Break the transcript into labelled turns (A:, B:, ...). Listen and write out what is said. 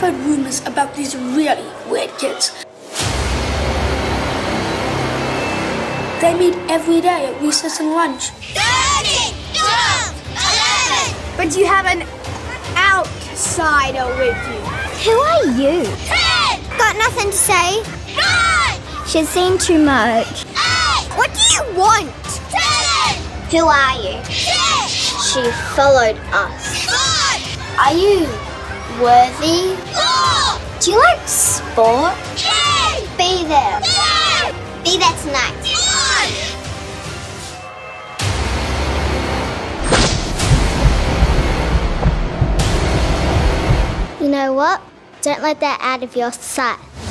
A: heard rumors about these really weird kids. They meet every day at recess and lunch.
B: 13, 12, 11.
C: But you have an outsider with you.
D: Who are you?
B: 10.
D: Got nothing to say?
B: 9.
D: She's seen too much.
B: 8.
D: What do you want?
B: 7.
D: Who are you?
B: 6.
D: She followed us.
B: 5.
D: Are you worthy?
B: 4.
D: Do you like sport?
B: 3.
D: Be there.
B: 2.
D: Be there tonight.
B: 1.
D: You know what? Don't let that out of your sight.